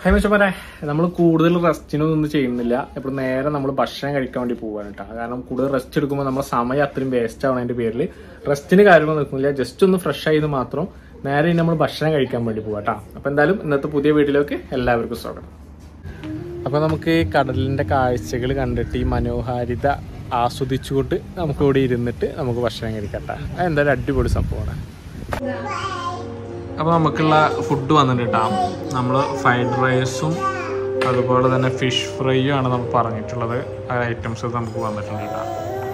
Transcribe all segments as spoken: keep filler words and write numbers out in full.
High മച്ചമാരെ, നമ്മൾ കൂടുതൽ റെസ്റ്റിനൊന്നും ചെയ്യുന്നില്ല. ഇപ്പോൾ നേരെ നമ്മൾ ഭക്ഷണം കഴിക്കാൻ വേണ്ടി പോകാൻ കേട്ടോ. കാരണം കൂടുതൽ റെസ്റ്റ് എടുക്കുമ്പോൾ നമ്മുടെ സമയം അത്രയും വേസ്റ്റ് ആവണതിന്റെ പേരിൽ റെസ്റ്റിന് കാര്യങ്ങൾ നിൽക്കുന്നില്ല. ജസ്റ്റ് ഒന്ന് ഫ്രഷ് ആയത് മാത്രം നേരെ നമ്മൾ ഭക്ഷണം കഴിക്കാൻ വേണ്ടി പോകാം കേട്ടോ. അപ്പൊ എന്തായാലും ഇന്നത്തെ പുതിയ വീഡിയോയിലേക്ക് എല്ലാവർക്കും സ്വാഗതം. അപ്പൊ നമുക്ക് ഈ കടലിന്റെ കാഴ്ചകൾ കണ്ടിട്ട് ഈ മനോഹാരിത ആസ്വദിച്ചുകൊണ്ട് നമുക്ക് ഇവിടെ ഇരുന്നിട്ട് നമുക്ക് ഭക്ഷണം കഴിക്കട്ടെ. അത് എന്തായാലും അടിപൊളി സംഭവമാണ്. അപ്പോൾ നമുക്കുള്ള ഫുഡ് വന്നിട്ട് കേട്ടോ. നമ്മൾ ഫ്രൈഡ് റൈസും അതുപോലെ തന്നെ ഫിഷ് ഫ്രൈയും ആണ് നമ്മൾ പറഞ്ഞിട്ടുള്ളത്. ആ ഐറ്റംസ് നമുക്ക് വന്നിട്ടുണ്ട് കേട്ടോ.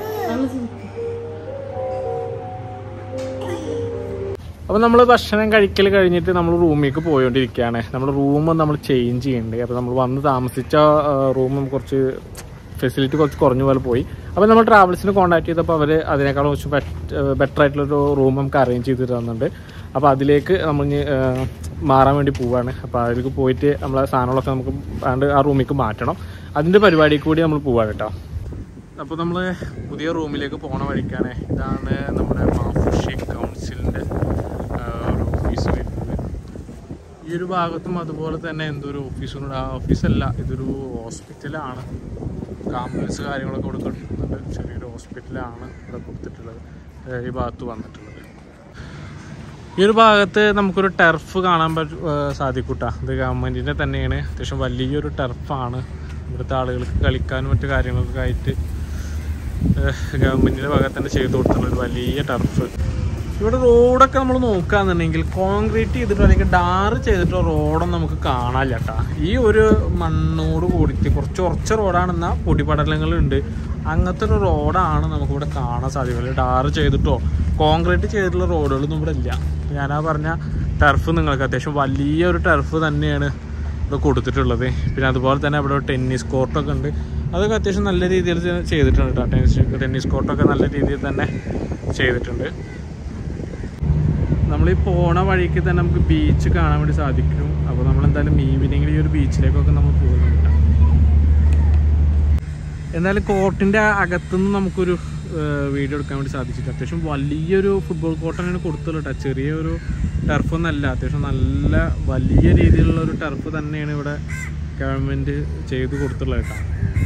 അപ്പോൾ നമ്മൾ ഭക്ഷണം കഴിക്കൽ കഴിഞ്ഞിട്ട് നമ്മൾ റൂമിലേക്ക് പോയോണ്ടിരിക്കുകയാണ്. നമ്മൾ റൂം നമ്മൾ ചേഞ്ച് ചെയ്യുന്നുണ്ട്. അപ്പോൾ നമ്മൾ വന്ന് താമസിച്ച റൂമും കുറച്ച് ഫെസിലിറ്റി കുറച്ച് കുറഞ്ഞ പോലെ പോയി. അപ്പോൾ നമ്മൾ ട്രാവൽസിന് കോൺടാക്ട് ചെയ്തപ്പോൾ അവർ അതിനേക്കാളും കുറച്ച് ബെറ്റർ ആയിട്ടുള്ളൊരു റൂം നമുക്ക് അറേഞ്ച് ചെയ്ത് തരുന്നുണ്ട്. അപ്പോൾ അതിലേക്ക് നമ്മൾ മാറാൻ വേണ്ടി പോവുകയാണ്. അപ്പോൾ അതിലേക്ക് പോയിട്ട് നമ്മളെ സാധനങ്ങളൊക്കെ നമുക്ക് ആണ്ട് ആ റൂമിലേക്ക് മാറ്റണം. അതിൻ്റെ പരിപാടിക്ക് കൂടി നമ്മൾ പോവാണ് കേട്ടോ. അപ്പോൾ നമ്മൾ പുതിയ റൂമിലേക്ക് പോണ വഴിക്കാണ്. ഇതാണ് നമ്മുടെ മാഫുഷി കൗൺസിലിൻ്റെ ഒരു ഓഫീസ് വരുന്നത്. ഈ ഒരു ഭാഗത്തും അതുപോലെ തന്നെ എന്തൊരു ഓഫീസുണ്ട്. ആ ഓഫീസല്ല, ഇതൊരു ഹോസ്പിറ്റലാണ്. ആംബുലൻസ് കാര്യങ്ങളൊക്കെ ഇവിടെ കൊടുക്കുന്നുണ്ട്. ചെറിയൊരു ഹോസ്പിറ്റലാണ് ഇവിടെ കൊടുത്തിട്ടുള്ളത്. ഈ ഭാഗത്ത് വന്നിട്ടുള്ളത്. ഈ ഒരു ഭാഗത്ത് നമുക്കൊരു ടർഫ് കാണാൻ പറ്റും സാധിക്കൂട്ടാ. ഇത് ഗവൺമെൻറ്റിൻ്റെ തന്നെയാണ്. അത്യാവശ്യം വലിയൊരു ടർഫാണ്. ഇവിടുത്തെ ആളുകൾക്ക് കളിക്കാനും മറ്റു കാര്യങ്ങളൊക്കെ ആയിട്ട് ഗവൺമെൻറ്റിൻ്റെ ഭാഗത്ത് തന്നെ ചെയ്ത് കൊടുത്തുള്ള ഒരു വലിയ ടർഫ്. ഇവിടെ റോഡൊക്കെ നമ്മൾ നോക്കുകയാണെന്നുണ്ടെങ്കിൽ കോൺക്രീറ്റ് ചെയ്തിട്ടോ അല്ലെങ്കിൽ ഡാറ് ചെയ്തിട്ടോ റോഡൊന്നും നമുക്ക് കാണാനില്ല കേട്ടോ. ഈ ഒരു മണ്ണോട് കൂടിയിട്ട് കുറച്ച് ഉറച്ച റോഡാണെന്നാൽ പൊടിപടലങ്ങളുണ്ട്. അങ്ങനത്തെ ഒരു റോഡാണ് നമുക്കിവിടെ കാണാൻ സാധിക്കുന്നത്. ഡാറ് ചെയ്തിട്ടോ കോൺക്രീറ്റ് ചെയ്തിട്ടുള്ള റോഡുകളൊന്നും ഇവിടെ ഇല്ല. ഞാനാ പറഞ്ഞ ടർഫ് നിങ്ങൾക്ക് അത്യാവശ്യം വലിയൊരു ടർഫ് തന്നെയാണ് ഇവിടെ കൊടുത്തിട്ടുള്ളത്. പിന്നെ അതുപോലെ തന്നെ ഇവിടെ ടെന്നീസ് കോർട്ടൊക്കെ ഉണ്ട്. അതൊക്കെ അത്യാവശ്യം നല്ല രീതിയിൽ ചെയ്തിട്ടുണ്ട് കേട്ടോ. ടെന്നീസ് ടെന്നീസ് കോർട്ടൊക്കെ നല്ല രീതിയിൽ തന്നെ ചെയ്തിട്ടുണ്ട്. നമ്മൾ ഈ പോണ വഴിക്ക് തന്നെ നമുക്ക് ബീച്ച് കാണാൻ വേണ്ടി സാധിക്കും. അപ്പോൾ നമ്മളെന്തായാലും ഈവനിങ്ങിൽ ഈ ഒരു ബീച്ചിലേക്കൊക്കെ നമ്മൾ പോകുന്നുണ്ട്. എന്നാലും കോർട്ടിൻ്റെ അകത്തുനിന്ന് നമുക്കൊരു വീഡിയോ എടുക്കാൻ വേണ്ടി സാധിച്ചിട്ട് അത്യാവശ്യം വലിയൊരു ഫുട്ബോൾ കോർട്ടാണ് കൊടുത്തുള്ളൂ കേട്ടോ. ചെറിയൊരു ടർഫൊന്നല്ല, അത്യാവശ്യം നല്ല വലിയ രീതിയിലുള്ള ഒരു ടർഫ് തന്നെയാണ് ഇവിടെ ഗവൺമെൻറ് ചെയ്ത് കൊടുത്തുള്ളത് കേട്ടോ.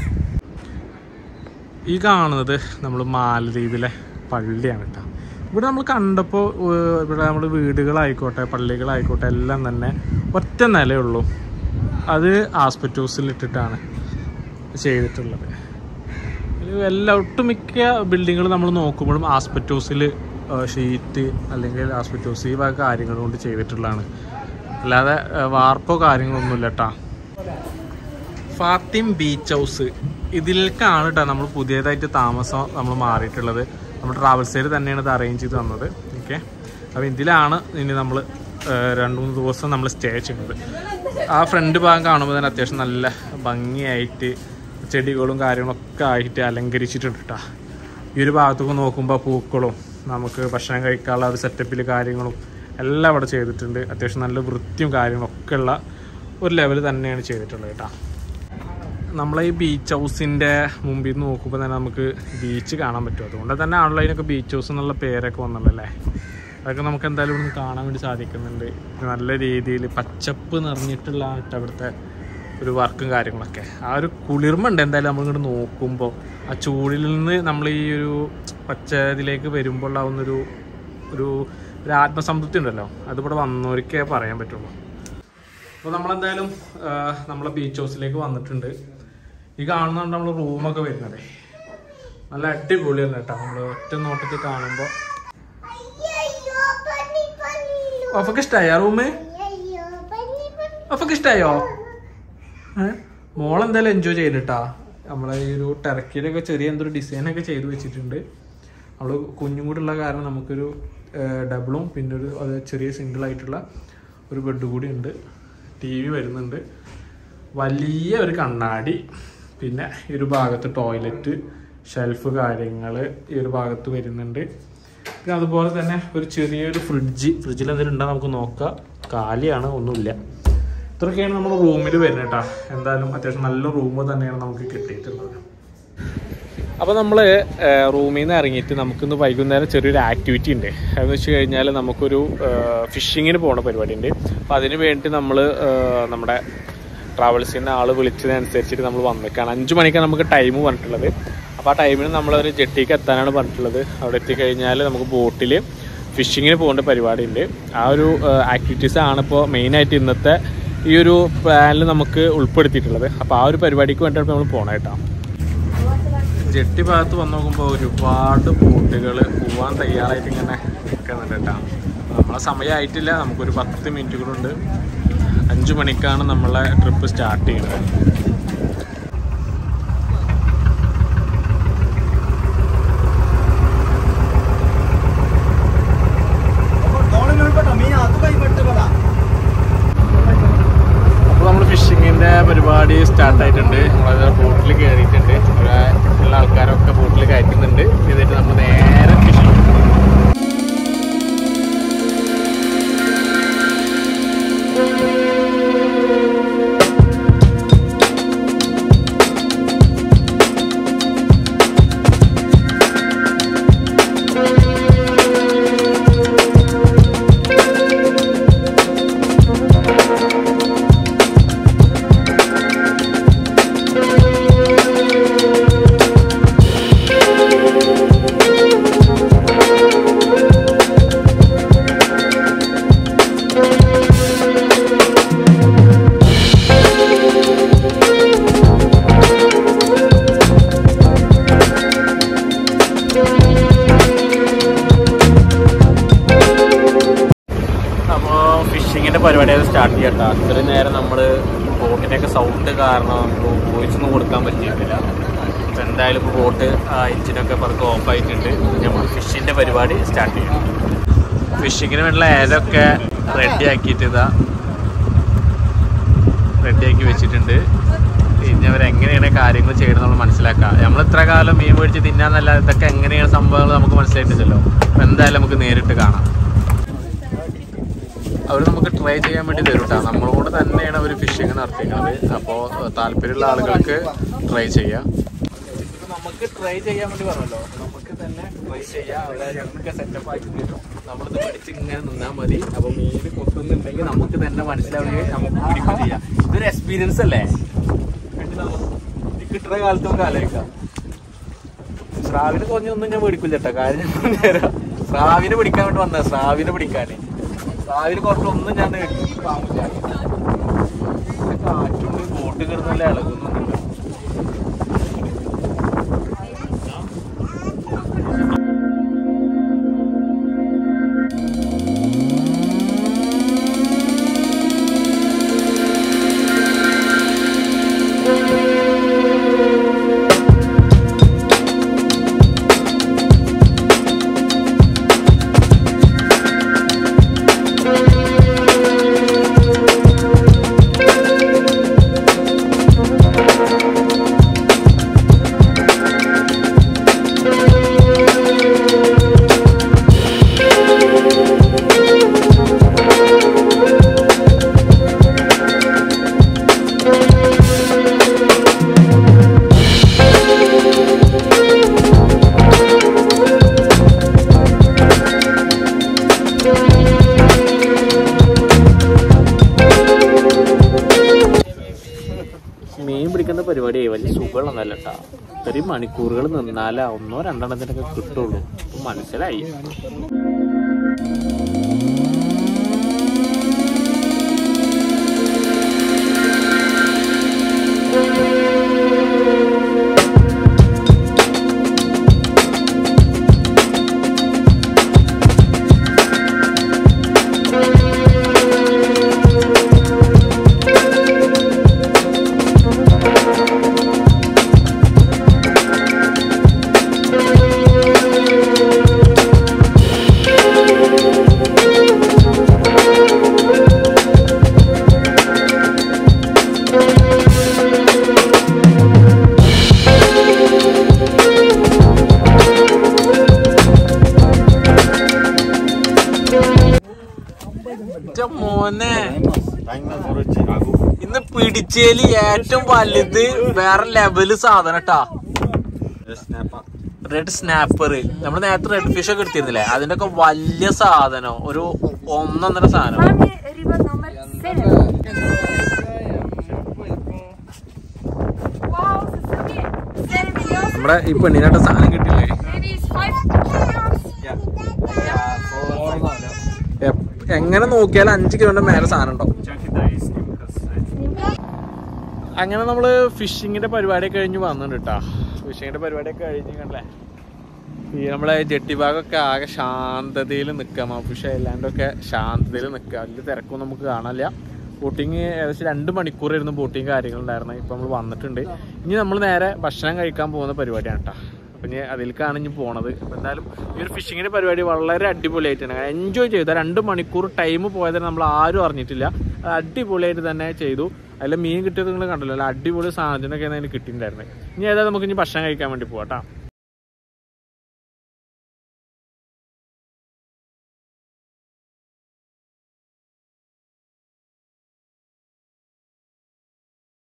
ഈ കാണുന്നത് നമ്മൾ മാലദ്വീപിലെ പള്ളിയാണ് കേട്ടോ. ഇവിടെ നമ്മൾ കണ്ടപ്പോൾ ഇവിടെ നമ്മൾ വീടുകളായിക്കോട്ടെ പള്ളികളായിക്കോട്ടെ എല്ലാം തന്നെ ഒറ്റ നിലയുള്ളൂ. അത് ആസ്പെറ്റോസിലിട്ടിട്ടാണ് ചെയ്തിട്ടുള്ളത്. എല്ലാ ഒട്ടുമിക്ക ബിൽഡിങ്ങുകൾ നമ്മൾ നോക്കുമ്പോഴും ആസ്പെറ്റോസിൽ ഷീറ്റ് അല്ലെങ്കിൽ ആസ്പെറ്റോസ് ഈ വക കാര്യങ്ങൾ കൊണ്ട് ചെയ്തിട്ടുള്ളതാണ്. അല്ലാതെ വാർപ്പോ കാര്യങ്ങളൊന്നുമില്ല കേട്ടോ. ഫാത്തിം ബീച്ച് ഹൗസ് ഇതിലേക്കാണ് കേട്ടോ നമ്മൾ പുതിയതായിട്ട് താമസം നമ്മൾ മാറിയിട്ടുള്ളത്. നമ്മൾ ട്രാവൽസേർ തന്നെയാണ് ഇത് അറേഞ്ച് ചെയ്ത് തന്നത്. ഓക്കെ, അപ്പോൾ ഇതിലാണ് ഇനി നമ്മൾ രണ്ട് മൂന്ന് ദിവസം നമ്മൾ സ്റ്റേ ചെയ്യുന്നത്. ആ ഫ്രണ്ട് ഭാഗം കാണുമ്പോൾ തന്നെ അത്യാവശ്യം നല്ല ഭംഗിയായിട്ട് ചെടികളും കാര്യങ്ങളൊക്കെ ആയിട്ട് അലങ്കരിച്ചിട്ടുണ്ട് കേട്ടോ. ഈ ഒരു ഭാഗത്തൊക്കെ നോക്കുമ്പോൾ പൂക്കളും നമുക്ക് ഭക്ഷണം കഴിക്കാനുള്ള ഒരു സെറ്റപ്പിൽ കാര്യങ്ങളും എല്ലാം അവിടെ ചെയ്തിട്ടുണ്ട്. അത്യാവശ്യം നല്ല വൃത്തിയും കാര്യങ്ങളൊക്കെ ഉള്ള ഒരു ലെവൽ തന്നെയാണ് ചെയ്തിട്ടുള്ളത് കേട്ടോ. നമ്മളെ ഈ ബീച്ച് ഹൗസിൻ്റെ മുമ്പിൽ നിന്ന് നോക്കുമ്പോൾ തന്നെ നമുക്ക് ബീച്ച് കാണാൻ പറ്റും. അതുകൊണ്ട് തന്നെ ആണല്ലോ അതിനൊക്കെ ബീച്ച് ഹൗസ് എന്നുള്ള പേരൊക്കെ വന്നുള്ളല്ലേ. അതൊക്കെ നമുക്ക് എന്തായാലും ഇവിടുന്ന് കാണാൻ വേണ്ടി സാധിക്കുന്നുണ്ട്. നല്ല രീതിയിൽ പച്ചപ്പ് നിറഞ്ഞിട്ടുള്ള അവിടുത്തെ ഒരു വർക്കും കാര്യങ്ങളൊക്കെ. ആ ഒരു കുളിർമുണ്ട് എന്തായാലും നമ്മളിങ്ങോട്ട് നോക്കുമ്പോൾ. ആ ചൂടിൽ നിന്ന് നമ്മൾ ഈ ഒരു പച്ച ഇതിലേക്ക് വരുമ്പോൾ ആവുന്നൊരു ഒരു ഒരു ആത്മസംതൃപ്തി ഉണ്ടല്ലോ, അതിവിടെ വന്നവർക്കേ പറയാൻ പറ്റുള്ളൂ. അപ്പോൾ നമ്മളെന്തായാലും നമ്മളെ ബീച്ച് ഹൗസിലേക്ക് വന്നിട്ടുണ്ട്. ഈ കാണുന്നുണ്ട് നമ്മൾ റൂമൊക്കെ വരുന്നത്. നല്ല അടിപൊളിയാണ് കേട്ടോ. നമ്മൾ ഒറ്റ നോട്ടത്തിൽ കാണുമ്പോൾ ഒഫൊക്കെ ഇഷ്ടമായോ റൂമ്? ഒഫൊക്കെ ഇഷ്ടമായോ? മോളെന്തായാലും എൻജോയ് ചെയ്തിട്ടാ. നമ്മളെ ഈ ഒരു ടർക്കിയിലൊക്കെ ചെറിയ എന്തൊരു ഡിസൈനൊക്കെ ചെയ്ത് വെച്ചിട്ടുണ്ട്. നമ്മൾ കുഞ്ഞും കൂടെ ഉള്ള കാരണം നമുക്കൊരു ഡബിളും പിന്നെ ഒരു അത് ചെറിയ സിംഗിളായിട്ടുള്ള ഒരു ബെഡ് കൂടി ഉണ്ട്. ടി വി വരുന്നുണ്ട്, വലിയ ഒരു കണ്ണാടി, പിന്നെ ഈ ഒരു ഭാഗത്ത് ടോയ്ലറ്റ് ഷെൽഫ് കാര്യങ്ങൾ ഈ ഒരു ഭാഗത്ത് വരുന്നുണ്ട്. പിന്നെ അതുപോലെ തന്നെ ഒരു ചെറിയൊരു ഫ്രിഡ്ജ്. ഫ്രിഡ്ജിൽ എന്തെങ്കിലും ഉണ്ടോ നമുക്ക് നോക്കാം. കാലിയാണ്, ഒന്നുമില്ല. ഇത്രയൊക്കെയാണ് നമ്മൾ റൂമിൽ വരുന്നത് കേട്ടോ. എന്തായാലും അത്യാവശ്യം നല്ല റൂം തന്നെയാണ് നമുക്ക് കിട്ടിയിട്ടുള്ളത്. അപ്പോൾ നമ്മൾ റൂമിൽ നിന്ന് ഇറങ്ങിയിട്ട് നമുക്കിന്ന് വൈകുന്നേരം ചെറിയൊരു ആക്ടിവിറ്റി ഉണ്ട്. അതെന്ന് വെച്ച് കഴിഞ്ഞാൽ നമുക്കൊരു ഫിഷിങ്ങിന് പോകുന്ന പരിപാടി ഉണ്ട്. അപ്പോൾ അതിന് വേണ്ടി നമ്മൾ നമ്മുടെ ട്രാവൽസിൻ്റെ ആൾ വിളിച്ചതനുസരിച്ചിട്ട് നമ്മൾ വന്നേക്കാണ്. അഞ്ച് മണിക്കാണ് നമുക്ക് ടൈം പറഞ്ഞിട്ടുള്ളത്. അപ്പോൾ ആ ടൈമിന് നമ്മളൊരു ജെട്ടിക്ക് എത്താനാണ് പറഞ്ഞിട്ടുള്ളത്. അവിടെ എത്തിക്കഴിഞ്ഞാൽ നമുക്ക് ബോട്ടിൽ ഫിഷിങ്ങിന് പോകേണ്ട പരിപാടിയുണ്ട്. ആ ഒരു ആക്ടിവിറ്റീസാണ് ഇപ്പോൾ മെയിനായിട്ട് ഇന്നത്തെ ഈ ഒരു പ്ലാനിൽ നമുക്ക് ഉൾപ്പെടുത്തിയിട്ടുള്ളത്. അപ്പോൾ ആ ഒരു പരിപാടിക്ക് വേണ്ടിയിട്ട് നമ്മൾ പോകണം കേട്ടോ. ജെട്ടി ഭാഗത്ത് വന്ന് നോക്കുമ്പോൾ ഒരുപാട് ബോട്ടുകൾ പോകാൻ തയ്യാറായിട്ട് ഇങ്ങനെ നിൽക്കുന്നുണ്ട് കേട്ടോ. നമ്മളെ സമയമായിട്ടില്ല, നമുക്കൊരു പത്ത് മിനിറ്റ് കൂടെ. അഞ്ച് മണിക്കാണ് നമ്മളെ ട്രിപ്പ് സ്റ്റാർട്ട് ചെയ്യുന്നത്. അപ്പോൾ നമ്മൾ ഫിഷിങ്ങിൻ്റെ പരിപാടി സ്റ്റാർട്ടായിട്ടുണ്ട്. നമ്മളത് ബോട്ടിൽ കയറിയിട്ടുണ്ട്. ഉള്ള ആൾക്കാരൊക്കെ ബോട്ടിൽ കയറ്റുന്നുണ്ട്. എന്നിട്ട് നമ്മൾ നേരെ ഫിഷിങ് പരിപാടി സ്റ്റാർട്ട് ചെയ്യട്ടോ. അത്രയും നേരം നമ്മൾ ബോട്ടിൻ്റെയൊക്കെ സൗണ്ട് കാരണം നമുക്ക് വോയിസൊന്നും കൊടുക്കാൻ പറ്റിയിട്ടില്ല. അപ്പോൾ എന്തായാലും ഇപ്പോൾ ബോട്ട് എഞ്ചിനൊക്കെ പതുക്കെ ഓഫ് ആയിട്ടുണ്ട്. നമ്മൾ ഫിഷിൻ്റെ പരിപാടി സ്റ്റാർട്ട് ചെയ്യണം. ഫിഷിങ്ങിന് വേണ്ടിയുള്ള ഏലൊക്കെ റെഡി ആക്കിയിട്ട് ഇതാ റെഡിയാക്കി വെച്ചിട്ടുണ്ട്. ഇനി അവരെങ്ങനെയാണ് കാര്യങ്ങൾ ചെയ്യണമെന്ന് നമ്മൾ മനസ്സിലാക്കാം. നമ്മൾ ഇത്ര കാലം മീൻ മേടിച്ച് തിന്നാന്നല്ല, ഇതൊക്കെ എങ്ങനെയാണ് സംഭവങ്ങൾ നമുക്ക് മനസ്സിലായിട്ടില്ലല്ലോ. അപ്പോൾ എന്തായാലും നമുക്ക് നേരിട്ട് കാണാം. അവർ നമുക്ക് ട്രൈ ചെയ്യാൻ വേണ്ടി തരും കേട്ടോ. നമ്മളോട് തന്നെയാണ് അവർ ഫിഷിങ് നടത്തിക്കുന്നത്. അപ്പോൾ താല്പര്യമുള്ള ആളുകൾക്ക് ട്രൈ ചെയ്യാം. ഇപ്പോൾ നമുക്ക് ട്രൈ ചെയ്യാൻ വേണ്ടി പറഞ്ഞല്ലോ, നമുക്ക് തന്നെ ട്രൈ ചെയ്യാം. അവരെ ഞങ്ങൾക്ക് സെറ്റപ്പ് ആക്കി തരും. നമ്മളിത് പഠിച്ച് ഇങ്ങനെ നിന്നാൽ മതി. അപ്പോൾ മീൻ കൊത്തുന്നുണ്ടെങ്കിൽ നമുക്ക് തന്നെ മനസ്സിലാവുകയും നമുക്ക് പിടിക്കുകയും ചെയ്യാം. ഇതൊരു എക്സ്പീരിയൻസ് അല്ലേ? കിട്ടുന്ന കാലത്ത് നമുക്ക് ആലോചിക്കാം. സ്രാവിനെ കുറഞ്ഞൊന്നും ഞാൻ മേടിക്കില്ല കേട്ടോ. കാര്യം സ്രാവിനെ പിടിക്കാൻ വേണ്ടി വന്നത്, സ്രാവിനെ പിടിക്കാൻ. സ്രാവിന് കുറച്ചൊന്നും ഞാൻ വാങ്ങില്ല. കാറ്റുണ്ട്, ബോട്ട് കിടന്നല്ല ഇളകുന്നുണ്ട്. മീൻ പിടിക്കുന്ന പരിപാടിയായി വലിയ സുഖമുള്ളതല്ല കേട്ടോ. ഇത്രയും മണിക്കൂറുകൾ നിന്നാലേ ഒന്നോ രണ്ടെണ്ണത്തിനൊക്കെ കിട്ടുള്ളൂ. അപ്പം മനസ്സിലായി. മോനെ ഇന്ന് പിടിച്ചേല് ഏറ്റവും വലുത് വേറെ ലെവല് സാധനം ട്ടാ. Red snapper. നമ്മള് നേരത്തെ റെഡ് ഫിഷ് ഒക്കെ എടുത്തിരുന്നില്ലേ, അതിന്റെ ഒക്കെ വലിയ സാധനം, ഒരു ഒന്നൊന്നര സാധനം. നമ്മുടെ ഈ പെണ്ണിനായിട്ട് സാധനം കിട്ടില്ലേ? എങ്ങനെ നോക്കിയാലും അഞ്ച് കിലോന്റെ മേലെ സാധനം ഉണ്ടാവും. അങ്ങനെ നമ്മള് ഫിഷിങ്ങിന്റെ പരിപാടി കഴിഞ്ഞ് വന്നിട്ടുണ്ട് കേട്ടാ. ഫിഷിങ്ങിന്റെ പരിപാടിയൊക്കെ കഴിഞ്ഞ് കണ്ടല്ലേ, ഈ നമ്മളെ ജെട്ടി ഭാഗമൊക്കെ ആകെ ശാന്തതയിൽ നിൽക്കാം. ഫിഷ് ഐലാൻഡൊക്കെ ശാന്തതയിൽ നിൽക്കുക, വലിയ തിരക്കൊന്നും നമുക്ക് കാണാനില്ല. ബോട്ടിങ് ഏകദേശം രണ്ട് മണിക്കൂറായിരുന്നു ബോട്ടിങ് കാര്യങ്ങളുണ്ടായിരുന്നു. ഇപ്പം നമ്മൾ വന്നിട്ടുണ്ട്. ഇനി നമ്മൾ നേരെ ഭക്ഷണം കഴിക്കാൻ പോകുന്ന പരിപാടിയാണ് കേട്ടോ. അപ്പം ഇനി അതിലേക്കാണ് ഇനി പോണത്. അപ്പം എന്തായാലും ഈ ഒരു ഫിഷിങ്ങിൻ്റെ പരിപാടി വളരെ അടിപൊളിയായിട്ടാണ് എൻജോയ് ചെയ്തു. രണ്ട് മണിക്കൂർ ടൈം പോയതിന് നമ്മൾ ആരും അറിഞ്ഞിട്ടില്ല. അത് അടിപൊളിയായിട്ട് തന്നെ ചെയ്തു. അതിൽ മീൻ കിട്ടിയത് നിങ്ങൾ കണ്ടല്ലോ, അല്ല അടിപൊളി സാധനത്തിനൊക്കെയാണ് അതിന് കിട്ടിയിട്ടുണ്ടായിരുന്നത്. ഇനി ഏതായാലും നമുക്ക് ഇനി ഭക്ഷണം കഴിക്കാൻ വേണ്ടി പോകാം കേട്ടോ.